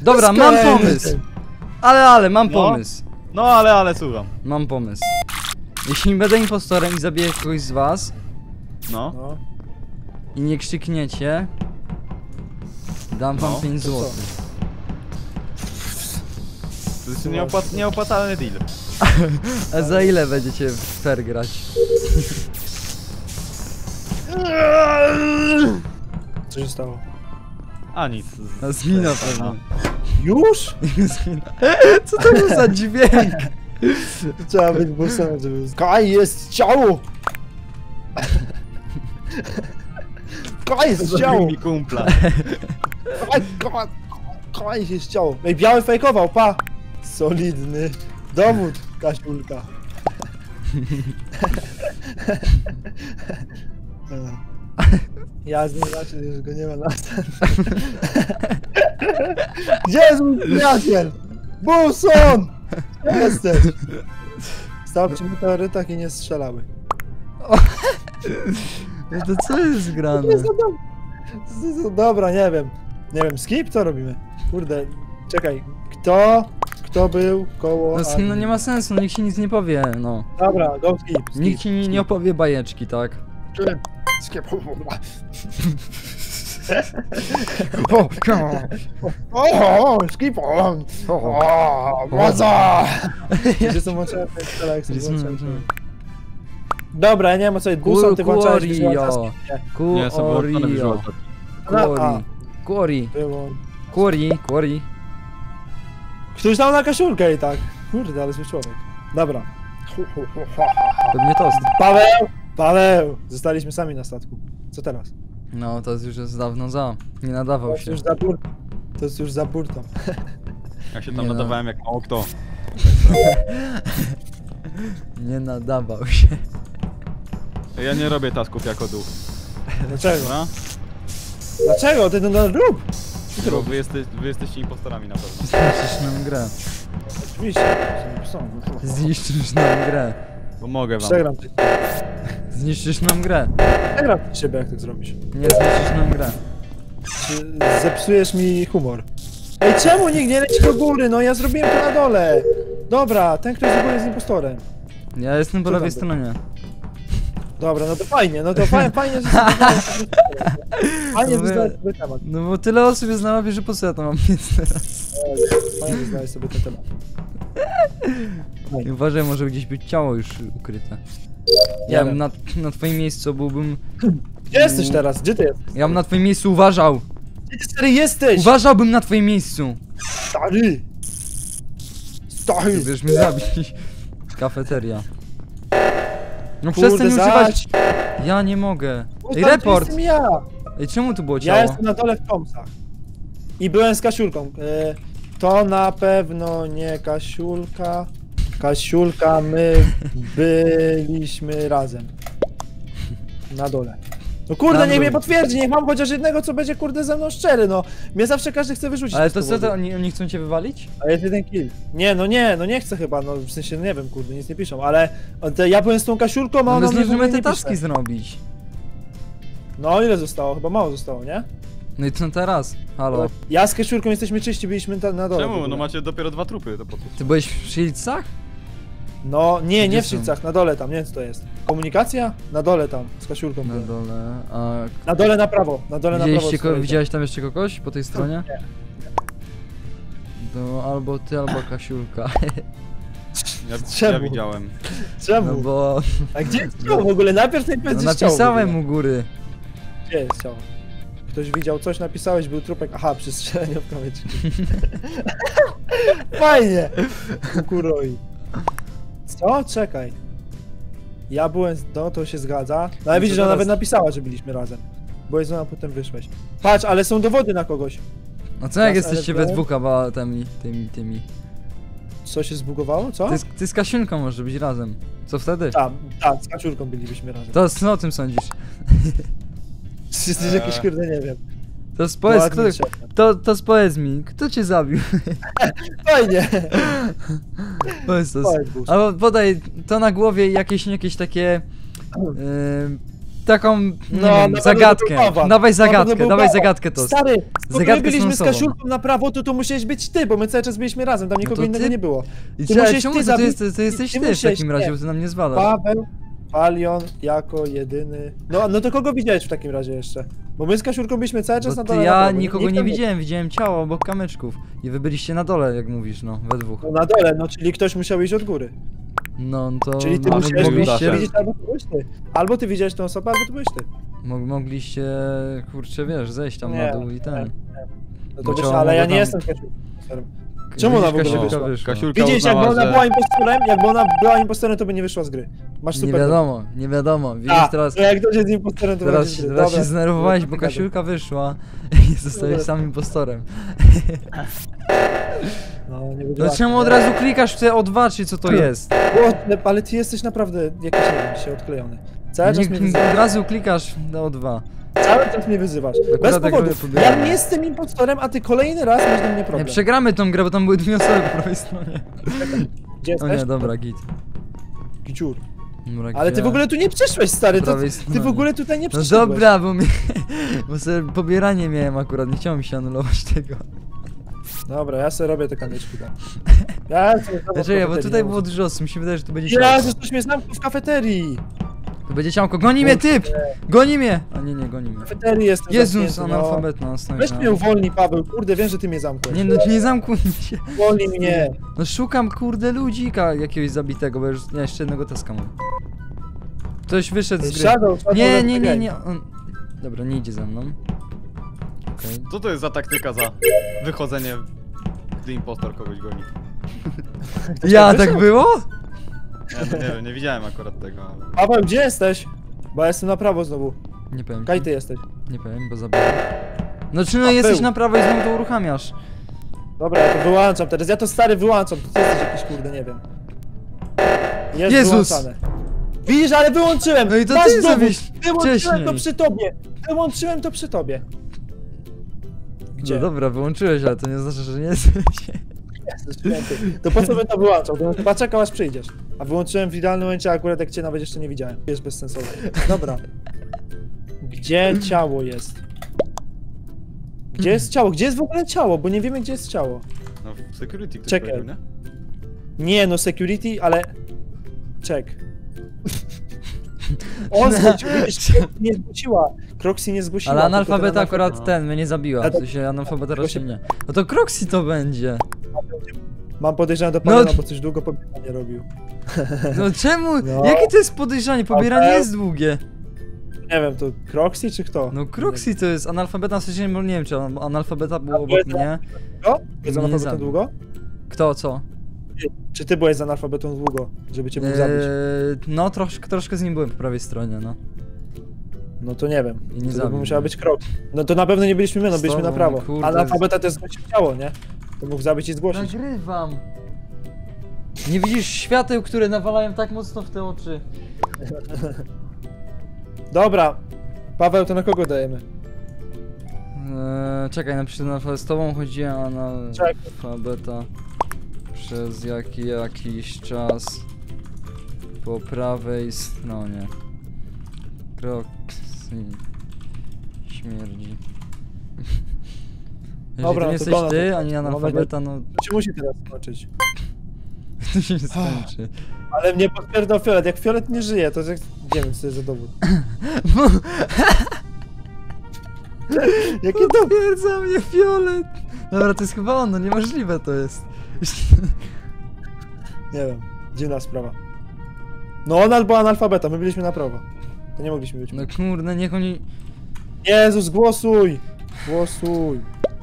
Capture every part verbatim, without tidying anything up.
Dobra, mam pomysł. Ale, ale, mam No. pomysł. No ale, ale słucham. Mam pomysł. Jeśli będę impostorem i zabiję kogoś z was No. No. i nie krzykniecie, dam wam No, pięć to co? złotych. To jest nieopłac nieopłacalny deal. A za ile będziecie w fair grać? Co się stało? A nic. No zmina pewnie. Już? Zmina. Co to był za dźwięk? Trzeba być busem, żeby... Kaj, jest ciało! Kaj, jest Zabił ciało! mi kumpla. Kaj, kaj, kaj, jest ciało! Ej, biały fejkował, pa! Solidny dowód, Kasiulka. Ja z nim znaczy, już go nie ma na stan. Gdzie jest mój przyjaciel? Buson! Gdzie jesteś? Stał przy meteorytach i nie strzelały. No to co jest grane? Dobra, nie wiem. Nie wiem, skip co robimy? Kurde, czekaj. Kto? Kto był koło... No, no nie ma sensu, no nikt ci nic nie powie, no. Dobra, go skip. skip Nikt ci nie, skip. nie opowie bajeczki, tak? Skip. O, O, skip. O, władza! Gdzie są włączone te stele, jak są Gdzie są włączone? włączone? Dobra, ja nie wiem o co jest. Buson, ty włączałeś Kuorio. Nie, są wyłączone Kuorio. visual. Kuori. Kuori. Było. Kuori. Kuori. Ktoś dał na Kasiulkę i tak. Kurde, ale zły człowiek. Dobra. Pewnie tost. Paweł! Paweł! Zostaliśmy sami na statku. Co teraz? No, to już jest dawno za. Nie To nadawał jest się. już za burtą. To jest już za burtą. Ja się Nie tam no. nadawałem jak mało kto. Nie nadawał się. Ja nie robię tasków jako duch. Dlaczego? Dobra? Dlaczego? Ty to no, rób! Bo wy, jeste, wy jesteście impostorami na pewno. Zniszczysz nam grę. Oczywiście. Są. Zniszczysz nam grę. Bo mogę wam. Przegram ty. Zniszczysz nam grę. Przegram ty siebie, jak tak zrobisz. Nie zniszczysz nam grę. Czy zepsujesz mi humor. Ej, czemu nikt nie leci do góry? No ja zrobiłem to na dole. Dobra, ten kto jest do góry jest impostorem. Ja jestem po Co lewej tam stronie. Dobra, no to fajnie, no to fajnie, fajnie, że sobie fajnie No wyznałeś wy- sobie temat. No bo tyle osób jest na mapie, że po co ja to mam mieć teraz? Fajnie wyznałeś sobie ten temat. I uważaj, może gdzieś być ciało już ukryte. Ja Nie bym wiem. na, na twoim miejscu byłbym... Gdzie jesteś teraz? Gdzie ty jesteś? Ja bym na twoim miejscu uważał! Gdzie ty stary jesteś? Uważałbym na twoim miejscu! Stary! Stary! Chcesz mnie zabić. Kafeteria. No Kurde, przestań zaś. używać... Ja nie mogę. Bo Ej, tam report! jestem ja! Ej, czemu tu było Ja ciało? jestem na dole w komsach. I byłem z Kasiulką. E, to na pewno nie Kasiulka. Kasiulka, my byliśmy razem. Na dole. No kurde, Tam niech był. mnie potwierdzi, niech mam chociaż jednego, co będzie kurde ze mną szczery, no. Mnie zawsze każdy chce wyrzucić. Ale z to co, powodu. to oni, oni chcą cię wywalić? A jest jeden kill. Nie, no nie, no nie chcę chyba, no w sensie nie wiem, kurde, nic nie piszą, ale te, ja byłem z tą Kasiulką, a No ona my mnie w ogóle zdążymy te nie taski pisze. zrobić. No ile zostało? Chyba mało zostało, nie? No i co teraz? Halo. Ja z Kasiulką jesteśmy czyści, byliśmy ta, na dole. w Czemu? ogóle. No macie dopiero dwa trupy, to po co? Ty byłeś w Shieldsach? No, nie, nie Gdzie w są? Szylcach, na dole tam, nie wiem co to jest. Komunikacja? Na dole tam, z Kasiulką. Na byłem. dole. A Na dole na prawo, na dole na prawo. widzieliście ko stoi. widziałeś tam jeszcze kogoś po tej stronie? Nie. No albo ty, albo Kasiulka. Ja, Czemu? ja widziałem. Czemu? No bo A gdzie jest ciało w ogóle? Najpierw tej no powiedzieć ciało. w napisałem ogóle. u góry. Gdzie jest ciało? Ktoś widział coś, napisałeś, był trupek. Aha, przy strzelaniu w kamyczki. Fajnie! Kukuroi. Co? Czekaj. Ja byłem, z- no to się zgadza. No ale No widzisz, to że ona teraz- nawet napisała, że byliśmy razem. Byłeś z nią, a potem wyszłeś. Patrz, ale są dowody na kogoś. No co jak Teraz jesteście we L F D? dwóch, a tymi, tymi, tymi. Co się zbugowało? Co? Ty, z- ty z Kasiulką może być razem. Co wtedy? Tam, tam, z Kaciurką bylibyśmy razem. To co o tym sądzisz? Jesteś jakiś kurde, nie wiem. To spowiedz, kto, Ładny szef. to, to spowiedz mi, kto cię zabił? Fajnie! Powiedz to. Powiedz, Bus. Albo podaj to na głowie jakieś, jakieś takie... Yy, taką, nie No, wiem, na zagadkę. pewno był Paweł. Dawaj Na pewno zagadkę, był dawaj Paweł. zagadkę to. Stary, skoro my Zagadkę byliśmy z sensowną. Kasiulką na prawo, to to musiałeś być ty, bo my cały czas byliśmy razem, tam nikogo to innego ty- nie było. I Ty czekaj, musisz czemu ty to, zabić- jest, to jesteś ty ty w musisz- takim razie, nie. bo ty na mnie zwalasz. Paweł, Palion jako jedyny. No, no to kogo widziałeś w takim razie jeszcze? Bo my z Kasiulką byliśmy cały czas Bo na ty, dole. ja na prawo. nikogo Nikt nie tam widziałem, widziałem ciało obok kamyczków. I wy byliście na dole, jak mówisz, no, we dwóch. No na dole, no czyli ktoś musiał iść od góry. No to Czyli ty mo- musiałeś mogliście, widzieć, albo ty byłeś ty. Albo ty widziałeś tą osobę, albo ty byłeś ty. mo- mogliście, kurczę, wiesz, zejść tam Nie, na dół i ten. No Bo to wiesz, ciało ale ja mogło nie tam- jestem Kasiulką. Czemu ona w ogóle Kasiulka wyszła? wyszła? Kasiulka Widzisz, jakby uznała, ona że... była impostorem, jakby ona była impostorem, to by nie wyszła z gry. Masz Nie super. wiadomo, nie wiadomo. Widzisz A, teraz, to jak ktoś jest impostorem, to teraz, będzie z gry. teraz się Dobra. zdenerwowałeś, bo Dobra. Kasiulka wyszła i zostałeś Dobra. sam impostorem. No, nie będzie No łatwo. czemu od razu klikasz w te O dwa, czy co to jest? Bo, ale ty jesteś naprawdę jakiś, nie wiem, dzisiaj odklejony. Cały czas mnie Nie, wyzywasz. od razu klikasz na O dwa. Cały czas mnie wyzywasz. Bez Akurat jak powodu. robię pobieranie. Ja nie jestem impostorem, a ty kolejny raz masz do mnie Nie, problem. przegramy tą grę, bo tam były dwie osoby po prawej stronie. Gdzie O jesteś? nie, dobra, git. Giciur. Dobra, Ale ty gdzie? w ogóle tu nie przyszłeś, stary. Po To, prawej ty w stronie. ogóle tutaj nie No przyszedłeś. dobra, bo mi... Bo sobie pobieranie miałem akurat, nie chciałem się anulować tego. Dobra, ja sobie robię te kamyczki tam. Ja sobie znowu w Dlaczego? Bo kafeterii tutaj nie było mam. dużo osób, mi się wydaje, że tu będzie ciałko. Jezus, ktoś mnie zamknął w kafeterii. Tu będzie ciałko, goni mnie typ! Goni mnie! A nie, nie, goni mnie. W kafeterii jestem Jezus, zamknięty, no. analfabet na stoi. Weź mnie uwolnij, Paweł, kurde, wiem, że ty mnie zamknąłeś. Nie no, nie zamknij się. Uwolnij mnie. No szukam kurde ludzika jakiegoś zabitego, bo już ja jeszcze jednego taska mam. Ktoś wyszedł z gry. Shadow, Shadow, Nie, let's nie, nie, play. nie. On... Dobra, nie idzie ze mną. Okej. Co to jest za taktyka za wychodzenie, gdy impostor kogoś goni? Ja, wyszedł? tak było? Ja to nie wiem, nie widziałem akurat tego, ale... Paweł, gdzie jesteś? Bo ja jestem na prawo znowu. Nie powiem. Kaj ty jesteś. Nie powiem, bo zabiłem. No czy no A, jesteś był. na prawo i znowu to uruchamiasz? Dobra, ja to wyłączam teraz. Ja to stary wyłączam. To ty jesteś jakiś kurde, nie wiem. Jest Jezus! wyłączane. Widzisz, ale wyłączyłem! No i to Masz ty dowód! zrobiłeś Wyłączyłem wcześniej. to przy tobie! Wyłączyłem to przy tobie. Gdzie? No dobra, wyłączyłeś, ale to nie znaczy, że nie jesteś. Jezus święty. To po co bym to wyłączał? To bym chyba czekał aż przyjdziesz. A wyłączyłem w idealnym momencie, akurat jak cię nawet jeszcze nie widziałem. Jest bezsensowne. Dobra. Gdzie ciało jest? Gdzie jest ciało? Gdzie jest w ogóle ciało? Bo nie wiemy, gdzie jest ciało. No w security ktoś Czekaj. powiedział, nie? Nie, no security, ale... Check. On zgłosił, widzisz, Croxy nie zgłosiła. Croxy nie zgłosiła. Ale tylko analfabeta ten akurat no. ten mnie nie zabiła. Ale W to- sensie analfabeta tego raczej się- nie. No to Croxy to będzie. Mam podejrzenie do No- pana, bo coś długo pobieranie robił. No czemu? No. Jakie to jest podejrzanie? Pobieranie Ale- jest długie. Nie wiem, to Croxy czy kto? No Croxy to jest analfabeta, w sensie nie wiem czy an- analfabeta było A obok byłeś mnie. Kto? Jest z Nie analfabetą zabił. długo? Kto, co? Czy ty byłeś z analfabetą długo, żeby cię mógł zabić? Eee, no troszkę, troszkę z nim byłem po prawej stronie, no. No to nie wiem. I nie to zabił by musiała mnie. być Croxy. No to na pewno nie byliśmy my, no Z byliśmy na tobą, prawo. kurde. Analfabeta też zgłosił ciało, nie? To mógł zabić i zgłosić. Nagrywam. Nie widzisz świateł, które nawalają tak mocno w te oczy. Dobra. Paweł, to na kogo dajemy? Eee, czekaj, napiszę na z tobą chodziłem Czekaj. analfabeta przez jaki, jakiś czas po prawej stronie. Croxy śmierdzi. Jeżeli Dobra, to nie no to jesteś do nas. ty, ani Mam analfabeta, no To się musi teraz skończyć. to się nie skończy. Ale mnie potwierdzał Fiolet. Jak Fiolet nie żyje, to jak... nie wiem, co to jest za dowód. Jaki dowód? Potwierdza mnie Fiolet! Dobra, to jest chyba on, no niemożliwe to jest. Nie wiem. Dziwna sprawa. No on albo analfabeta, my byliśmy na prawo. To nie mogliśmy być. No kurde, niech oni... Jezus, głosuj! Głosuj!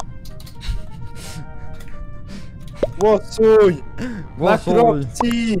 Głosuj! Na Głosuj! Croxy!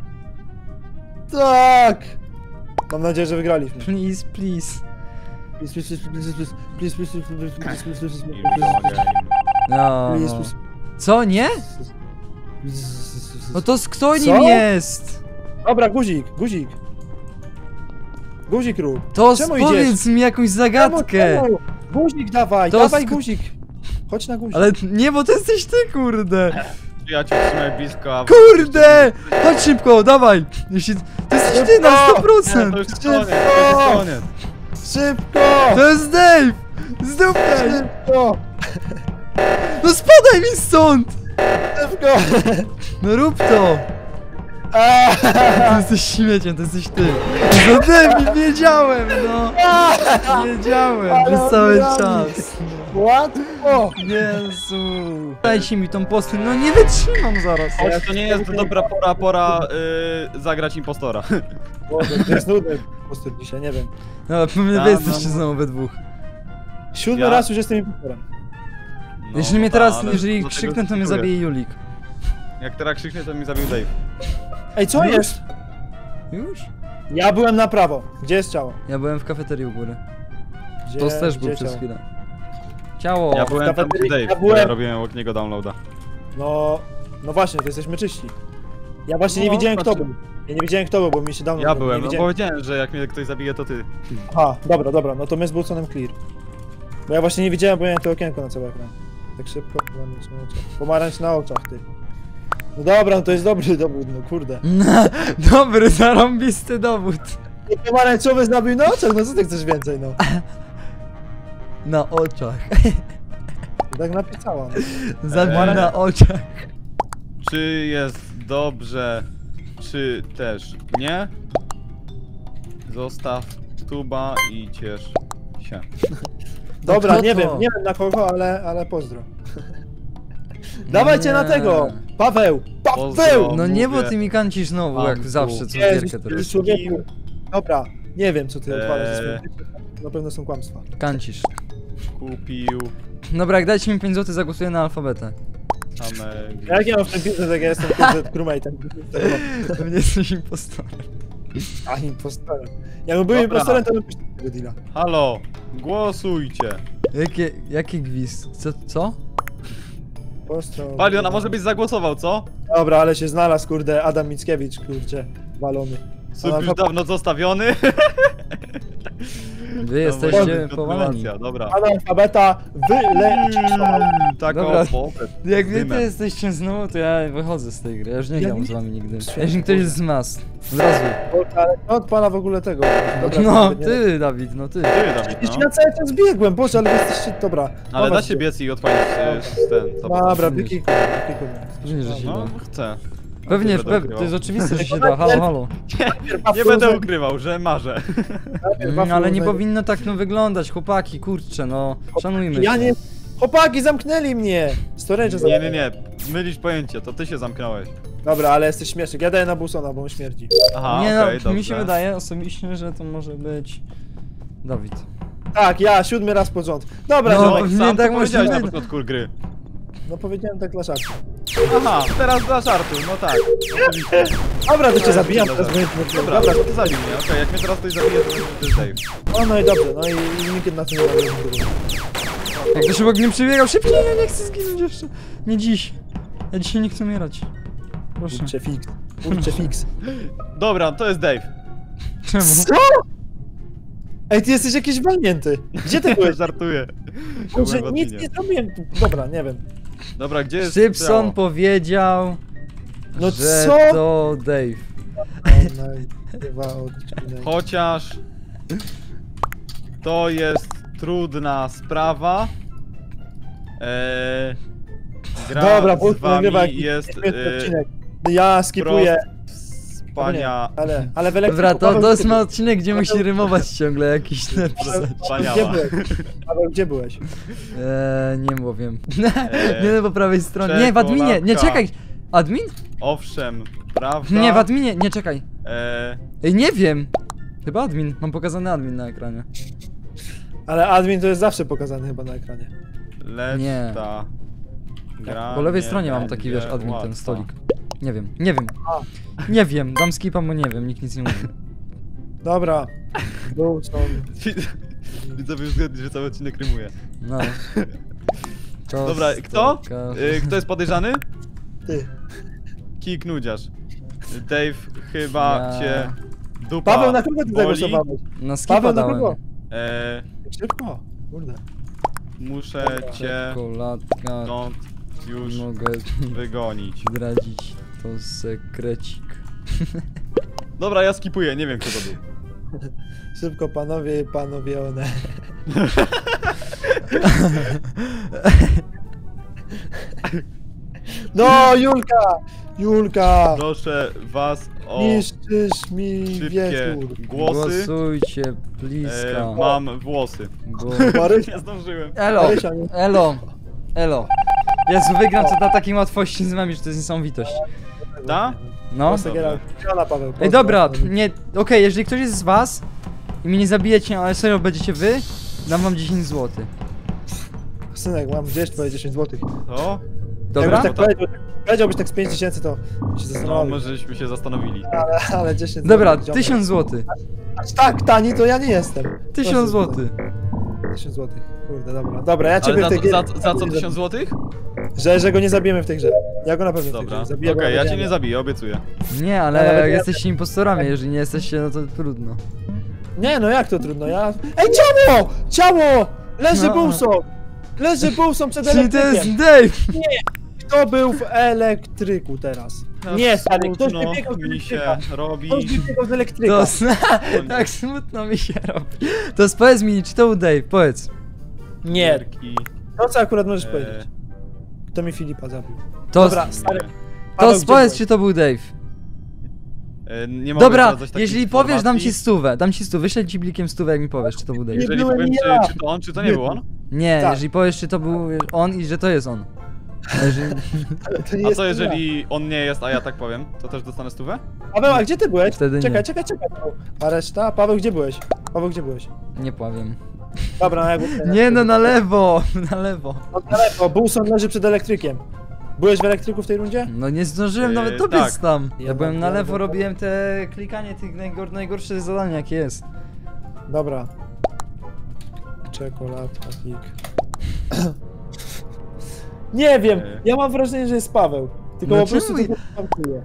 Tak! Mam nadzieję, że wygraliśmy. Please, please. Please, please, please, please, please, please, please, please, please, please, please, Nie please, mogę. No, please, no. please, Co, nie? please. No to z kto nim Co? jest? Dobra, guzik, guzik. Guzik rób. To Czemu powiedz mi jakąś zagadkę. Czemu, czemu? Guzik dawaj, To dawaj sk- guzik. Chodź na guzik. Ale nie, bo to jesteś ty, kurde. Ja cię trzymaj blisko, a... Kurde! Chodź szybko, dawaj. Jeśli... To jesteś ty na sto Nie, procent. to już jest koniec, to już jest koniec. Szybko! To jest Dave! Zdupnij! Szybko! No spadaj mi stąd! Szybko! No rób to! Ty Aaaa! jesteś śmieciem, to jesteś ty. No Dave, wiedziałem, no! Wiedziałem przez cały czas. Łatwo! Jezu. Dajcie mi tą postę, no nie wytrzymam zaraz. Ale to nie jest dobra pora, pora y, zagrać impostora. Boże, to jest nudny po prostu dzisiaj, nie wiem. No, pewnie Ta, wy jesteście no. znowu we dwóch. Siódmy Ja- raz już jestem impostorem. No, Jeżeli mnie ta, teraz, ale jeżeli do tego krzyknę, to mnie skipuję. zabije Julik. Jak teraz krzyknie, to mi zabił Dave. Ej, co Już? jest? Już? Ja byłem na prawo. Gdzie jest ciało? Ja byłem w kafeterii u góry. Gdzie, To też był gdzie przez ciało? chwilę. Ciało! Ja byłem tam kafeterii- gdzie Dave, ja ja byłem- robiłem od niego downloada. No, no właśnie, to jesteśmy czyści. Ja właśnie nie No, widziałem kto znaczy- był. Ja nie widziałem kto był, bo mi się dawno Ja nie byłem, no widziałem. powiedziałem, że jak mnie ktoś zabije, to ty. Aha, dobra, dobra, no to my z Bulsonem clear. Bo ja właśnie nie widziałem, bo miałem to okienko na cały ekran. Tak szybko, pomarańcz na oczach. Pomarańcz na oczach, ty. No dobra, no to jest dobry dowód, no kurde. Dobry, zarąbisty dowód. I pomarańczowy zabił na oczach, no co ty chcesz więcej, no. Na oczach. Tak napisała, no. Zabił Eee. na oczach. Czy jest dobrze, czy też nie? Zostaw tuba i ciesz się. Dobra, kto nie to? wiem, nie wiem na kogo, ale, ale pozdro. Dawajcie na Nie. tego! Paweł! Paweł! Pozdro. No nie, bo mówię. ty mi kancisz znowu, jak Anku. zawsze, co Jezus, gierkę teraz. ty człowieku. Dobra, nie wiem co ty odwalasz ze Eee. swoim życiem. Na pewno są kłamstwa. Kancisz. Kupił Dobra, jak dajcie mi pięć złotych, zagłosuję na alfabetę. same... Jak ja mam w tym biznes, jak ja jestem kurde crewmate'em? Pewnie jesteś impostorem. A impostorem. Jakbym był Dobra. impostorem, to bym puścił tego deala. Halo, głosujcie. Jakie, jaki gwizd? Co? Co? Postro... Palion, a może byś zagłosował, co? Dobra, ale się znalazł, kurde, Adam Mickiewicz, kurczę, walony. Sub już Analfabet- dawno zostawiony. Wy jesteście Kontynuacja, powaleni. Dobra. Analfabeta wyleczył. Tak Dobra. o popet. Jak wy Dymem. to jesteście znowu, to ja wychodzę z tej gry. Ja już nie Ja gram nie- z wami nigdy. Świetnie. Jeśli ktoś jest z nas. Od razu. Ale to odpala w ogóle tego. Dobra, No, to nie- ty, Dawid, no ty. Ty, Dawid, Przecież no. ja cały czas biegłem, boże, ale wy jesteście, dobra. Ale Dobra, da się biec i odpalić e, ten. Dobra, Nie. wykikuj, wykikuj. Pewnie, że się No, da. chcę. Pewnie, będę pew, ukrywał. to jest oczywiste, że się da. Halo, halo. Nie będę ukrywał, że marzę. Mm, ale nie powinno tak no wyglądać, chłopaki, kurczę, no. Szanujmy Ja się. nie... Chłopaki, zamknęli mnie! Storage Nie, zamknęli. nie, nie. Mylisz pojęcie, to ty się zamknąłeś. Dobra, ale jesteś śmieszny. Ja daję na Busona, bo on śmierdzi. Aha, Nie okej, no, dobrze. mi się wydaje osobiście, że to może być Dawid. Tak, ja, siódmy raz pod rząd. Dobra, No, no, No, nie, sam tak tak powiedziałeś możliwe. na początku gry. no powiedziałem tak dla żartu. Aha, teraz dla żartu, no tak. Oczywiście. Dobra, to cię zabijam, Dobra, teraz będę... Dobra, Dobra, to ty zabij mnie, okej, jak mnie teraz ktoś zabije, to to jest Dave. no, no i dobrze, no i, i nikt na to nie robi. Jak ktoś obok mnie przebiegał, szybciej, ja nie chcę zginąć jeszcze. Nie dziś. Ja dzisiaj nie chcę umierać. Proszę. Kurczę fix, kurczę fix. Dobra, to jest Dave. Czemu? Co? Ej, ty jesteś jakiś walnięty. Gdzie ty byłeś? Żartuję. Kurczę, Byłem w nic adminie. nie zrobiłem. Dobra, nie wiem. Dobra, gdzie jest Szybson ciało? powiedział, No że co? to Dave. O, nagrywa odcinek. Chociaż to jest trudna sprawa. Eee, gra Dobra, z Bulson wami nagrywa jakiś jest świetny e, odcinek. Ja skipuję. wspania... Ale, ale w elektryku, Dobra, to, Paweł, to gdzie jest ty ma byłeś? odcinek, gdzie musi rymować ciągle jakiś napisać. Wspaniała. Gdzie byłeś? Paweł, gdzie byłeś? Eee, nie powiem. Eee, Nie no, po prawej stronie. Nie, w adminie, nie, czekoladka. czekaj. Admin? Owszem, prawda? Nie, w adminie, nie, czekaj. Eee, Ej, nie wiem. Chyba admin, mam pokazany admin na ekranie. Ale admin to jest zawsze pokazany chyba na ekranie. lecz Nie. ta gra Po lewej nie stronie mam taki, będzie wiesz, admin, ten łatwa. stolik. Nie wiem, nie wiem. A. Nie wiem, dam skipa, bo nie wiem, nikt nic nie mówi. Dobra. Bulson. Widzowie już zgodni, że cały odcinek rymuje. No. To Dobra, sto- kto? ka- Y, kto jest podejrzany? Ty. Kik nudziarz. Dave, chyba Ja- cię dupa Paweł, na kogo ty boli. zagłosowałeś? Na skipa Paweł, na dałem. kogo? Eee, Szybko. Kurde. muszę cię Czekoladka, stąd już mogę wygonić. zdradzić, to sekrecik. Dobra, ja skipuję, nie wiem kto to był. Szybko panowie i panowie one. No Julka! Julka! Proszę was o Niszczysz mi szybkie wieczór. głosy. Głosujcie, E, bliska. mam włosy. Bo... Marysia, Nie zdążyłem. Elo, Marysia, nie- elo, elo. Jezu, wygram to na takiej łatwości z wami, że to jest niesamowitość. Ta? No. Posegiera. Siema, Paweł. Ej, pozdro. dobra, nie, okej, jeżeli ktoś jest z was i mnie nie zabijecie, ale serio będziecie wy, dam wam dziesięć złotych. Synek, mam gdzieś twoje dziesięć złotych. To? Dobra? Jakbyś tak powiedział, powiedziałbyś tak z pięć tysięcy, to się No, zastanawiam. możeśmy się zastanowili. Ale, ale dziesięć Dobra, złotych, ziomek. tysiąc złotych. Aż tak tani to ja nie jestem. Tysiąc Proszę, złotych. tysiąc złotych. Kurde, dobra. Dobra, ja Ale ciebie za, w tej za, grze... za co tysiąc złotych? Że, że go nie zabijemy w tej grze. Ja go na pewno w tej Dobra, grze okej, zabiję. go na ja cię wygranie. nie zabiję, obiecuję. Nie, Ale ale ja- jesteście impostorami, jeżeli nie jesteście, no to trudno. Nie, no jak to trudno, ja... Ej, ciało! Ciało! Leży No. Bulson! Leży Bulson przed Czyli to elektrykiem! jest Dave! Kto był w elektryku teraz? Nie, stary, ktoś Smutno wybiegał z mi się elektryka. robi. Ktoś wybiegał z elektryka. To sna... tak smutno mi się robi. To powiedz mi, czy to był Dave, powiedz. Nie, Gierki, to co akurat możesz e, powiedzieć. Kto mi Filipa zabił? To, Dobra, stary. to Paweł, gdzie powiedz, byłeś? czy to był Dave. e, Nie mogę Dobra, zdradzać takich jeżeli powiesz, dam ci informacji. stówę. Dam ci stówę, wyślę ci blikiem stówę, jak mi powiesz, czy to był Dave. Nie Jeżeli byłem powiem, ja. czy, czy to on, czy to nie był on? Nie, Tak. jeżeli powiesz, czy to był on i że to jest on. A jeżeli... To nie A jestem co jeżeli on nie jest, a ja tak powiem? To też dostanę stówę? ja. Paweł, a gdzie ty byłeś? Wtedy nie. czekaj, czekaj, czekaj. Paweł. A reszta? Paweł, gdzie byłeś? Paweł, gdzie byłeś? Nie powiem. Dobra, no jakby... Nie no, na lewo, na lewo. No daleko, Bulson leży przed elektrykiem. Byłeś w elektryku w tej rundzie? No nie zdążyłem Yy, nawet dobiec tak. tam. Ja Ja byłem na ja lewo, ja- robiłem te klikanie tych najgor najgorsze zadania jakie jest. Dobra. Czekoladka, klik. Nie wiem, Yy. ja mam wrażenie, że jest Paweł. Tylko No po prostu czemu- tylko pankuje.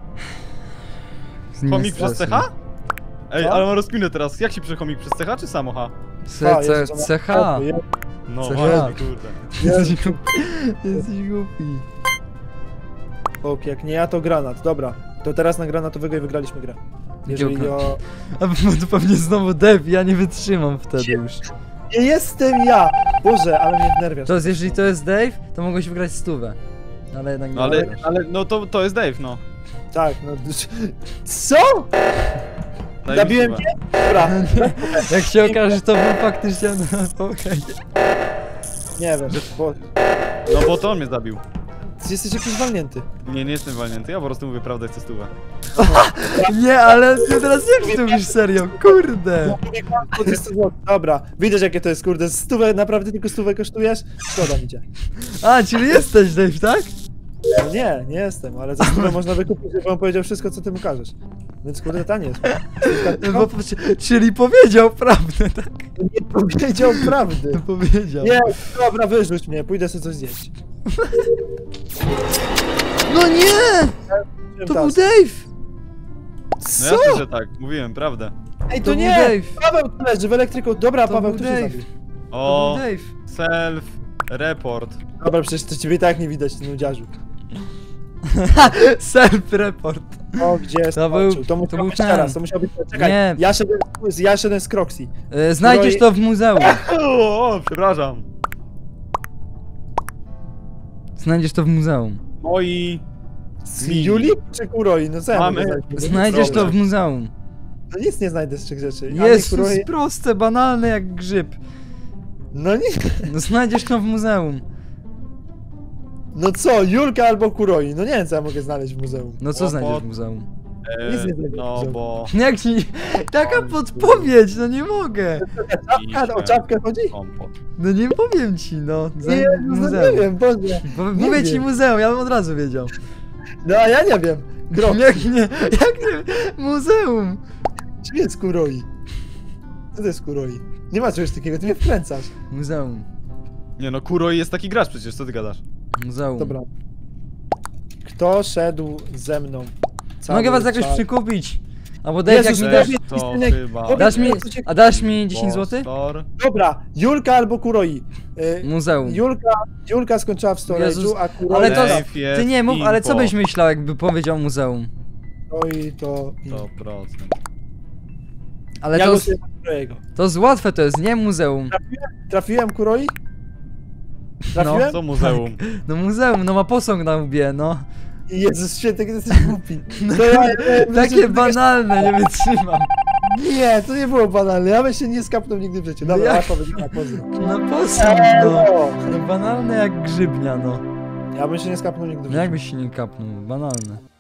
Chomik przez C H? Ej, Co? ale mam rozkminę teraz. Jak się pisze chomik przez C H czy samo H? C, A, C, Jezu, C H. Ja- No C H. właśnie, kurde. Jesteś głupi. Jesteś głupi. Ok, jak nie ja, to granat. Dobra, to teraz na granatowego i wygraliśmy grę. Jeżeli Dziękuję. o... A to pewnie znowu Dave, ja nie wytrzymam wtedy już. Nie jestem ja! Boże, ale mnie wnerwiasz. To jest, jeżeli to jest Dave, to mogłeś wygrać stówę. Ale jednak nie No ale, wygrasz. ale no to, to jest Dave, no. Tak, no... Co? Daj mi Zabiłem stówę. cię? Dobra, Jak się okaże, że to był faktycznie... No, okej. nie wiem, bo... No bo to on mnie zabił. Ty jesteś jakiś walnięty. Nie, nie jestem walnięty, ja po prostu mówię prawdę, chcę stówę. Nie, ale ty teraz jak to mówisz serio? Kurde! To jest sto złotych. Dobra, widać jakie to jest, kurde, stówę, naprawdę tylko stówę kosztujesz? Szkoda mi cię. A, czyli jesteś Dave, tak? No nie, nie jestem, ale za stówę można wykupić, żeby on powiedział wszystko, co ty mu każesz. Więc kurde, tanie jest. No, bo, czyli powiedział prawdę, tak? Nie powiedział prawdy. Powiedział. Nie, dobra, wyrzuć mnie, pójdę sobie coś zjeść. No nie! To był Dave! No Co? jasne, że tak, mówiłem prawdę. Ej, to, To był nie! Dave. Paweł tu leży w elektryku. Dobra, To Paweł, był kto się Dave. zabił? O, To był Dave. self report. Dobra, przecież to ciebie i tak nie widać, ty nudziarzu. Self-report. O, gdzie To był- skoczył? To to musiał był być ten. teraz, to musiał być... Czekaj, Nie. ja szedłem, z- ja szedłem z Croxy. E, znajdziesz to w muzeum. O, o, przepraszam. Znajdziesz to w muzeum. Moi... Z Juli czy Kuroi? No co ja Mamy- mogę znaleźć? Znajdziesz to w problem. muzeum. No nic nie znajdę z trzech rzeczy. Ani Jezus, Kuroi... proste, banalne jak grzyb. No nie... No znajdziesz to w muzeum. No co, Julka albo Kuroi? No nie wiem, co ja mogę znaleźć w muzeum. No co Kłopot. znajdziesz w muzeum? E, Nic nie znajdę. no bo... Jak ci... Taka podpowiedź, no nie mogę. Czapka, o czapkę chodzi? Kompot. No nie powiem ci, no. Nie, Znajdziesz w no nie muzeum. wiem, Boże. Bo, nie mówię ci wiem. muzeum, ja bym od razu wiedział. No a ja nie wiem. Krok, Jak nie, jak nie, muzeum. czym jest Kuroi? Co to jest Kuroi? Nie ma czegoś takiego, ty mnie wkręcasz. Muzeum. Nie no, Kuroi jest taki gracz przecież, co ty gadasz? Muzeum. Dobra. Kto szedł ze mną? Cały Mogę was jakoś czas? przykupić. Albo Dave, jak Jezus, mi Dave, dasz... jest to synek. chyba... Dasz mi, a dasz mi dziesięć złotych? Impostor. Dobra, Julka albo Kuroi. Y, Muzeum. Julka, Julka skończyła w Jezus, storage'u, a Kuroi... Ale to... Dave jest Ty nie mów, ale co impo. byś myślał, jakby powiedział muzeum? Kuroi to... sto procent. Ale ja to, głosuję na Kurojego. to jest łatwe, to jest nie muzeum. Trafiłem Kuroi? Trafiłem? Co muzeum? No muzeum, no ma posąg na łbie, no. Jezus święty, ty jesteś głupi. To ja, ja, Takie banalne, nie wytrzymam. Nie, to nie było banalne, ja bym się nie skapnął nigdy w życiu. Dobra, Ja- ja powiedziałem na pozdro. No posąg, no. No banalne jak grzybnia, no. Ja bym się nie skapnął nigdy w No życiu. jakbyś się nie kapnął, banalne.